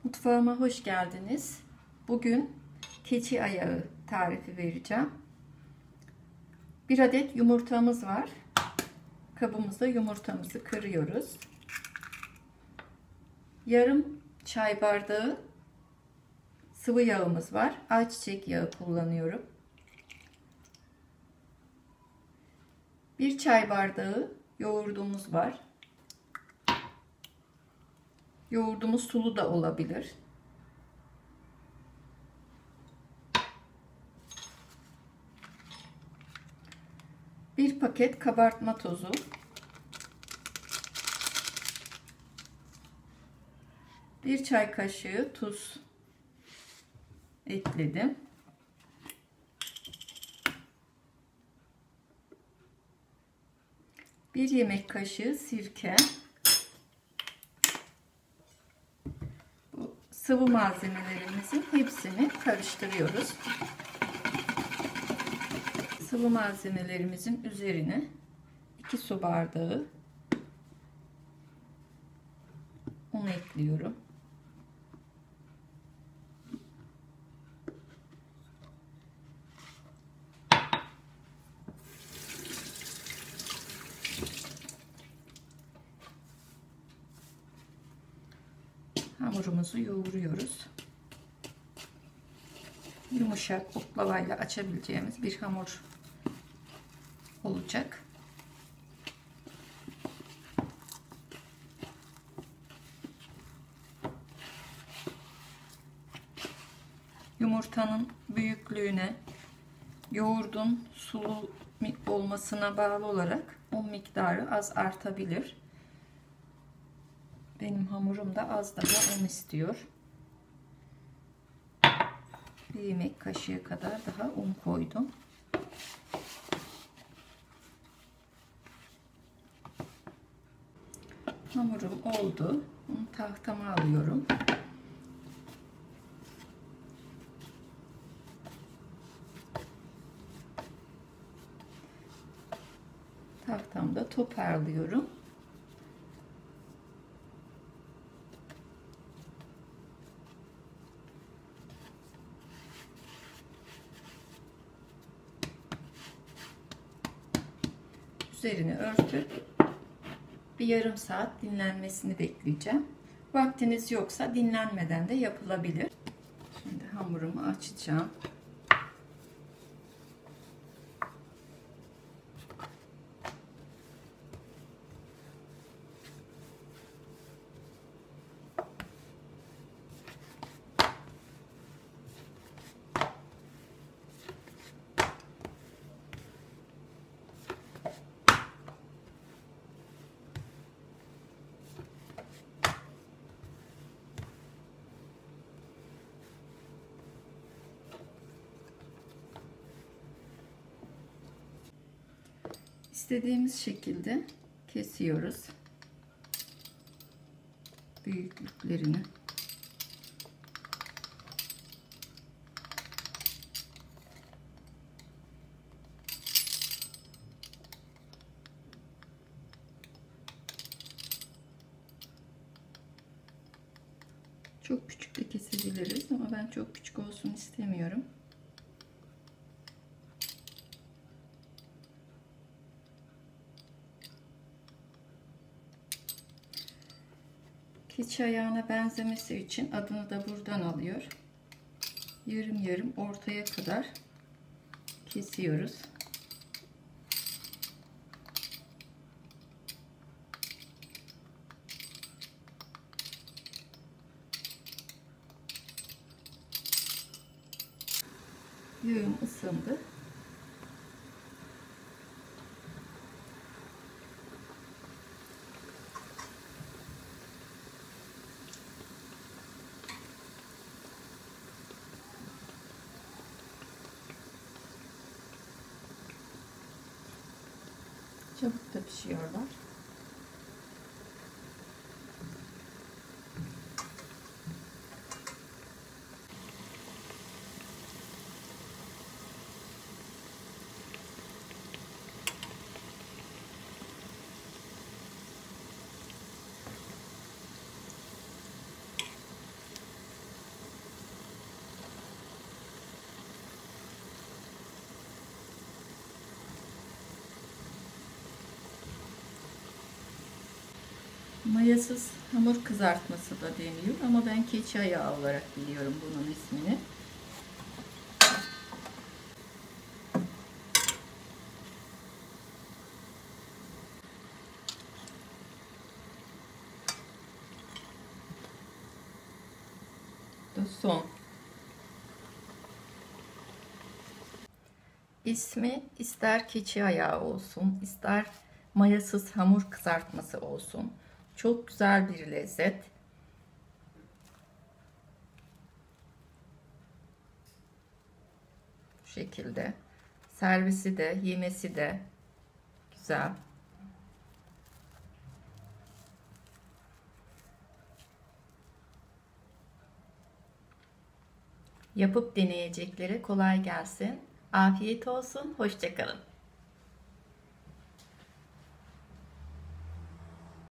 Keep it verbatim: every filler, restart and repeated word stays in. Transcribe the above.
Mutfağıma hoş geldiniz. Bugün keçi ayağı tarifi vereceğim. Bir adet yumurtamız var. Kabımıza yumurtamızı kırıyoruz. Yarım çay bardağı sıvı yağımız var. Ayçiçek yağı kullanıyorum. Bir çay bardağı yoğurdumuz var. Yoğurdumuz sulu da olabilir. Bir paket kabartma tozu. Bir çay kaşığı tuz ekledim. Bir yemek kaşığı sirke. Bu sıvı malzemelerimizin hepsini karıştırıyoruz. Sıvı malzemelerimizin üzerine iki su bardağı un ekliyorum. Hamurumuzu yoğuruyoruz. Yumuşak oklavayla açabileceğimiz bir hamur olacak. Yumurtanın büyüklüğüne, yoğurdun sulu olmasına bağlı olarak un miktarı az artabilir. Benim hamurum da az daha un istiyor. Bir yemek kaşığı kadar daha un koydum. Hamurum oldu. Bunu tahtama alıyorum. Tahtamda toparlıyorum. Üzerini örtüp bir yarım saat dinlenmesini bekleyeceğim. Vaktiniz yoksa dinlenmeden de yapılabilir. Şimdi hamurumu açacağım. İstediğimiz şekilde kesiyoruz büyüklüklerini. Çok küçük de kesebiliriz ama ben çok küçük olsun istemiyorum. Keçi ayağına benzemesi için adını da buradan alıyor. Yarım yarım ortaya kadar kesiyoruz. Yağım ısındı. Çabuk da pişiyorlar. Mayasız hamur kızartması da deniyor ama ben keçi ayağı olarak biliyorum bunun ismini. Da son. İsmi ister keçi ayağı olsun, ister mayasız hamur kızartması olsun. Çok güzel bir lezzet. Bu şekilde. Servisi de, yemesi de güzel. Yapıp deneyeceklere kolay gelsin. Afiyet olsun. Hoşça kalın.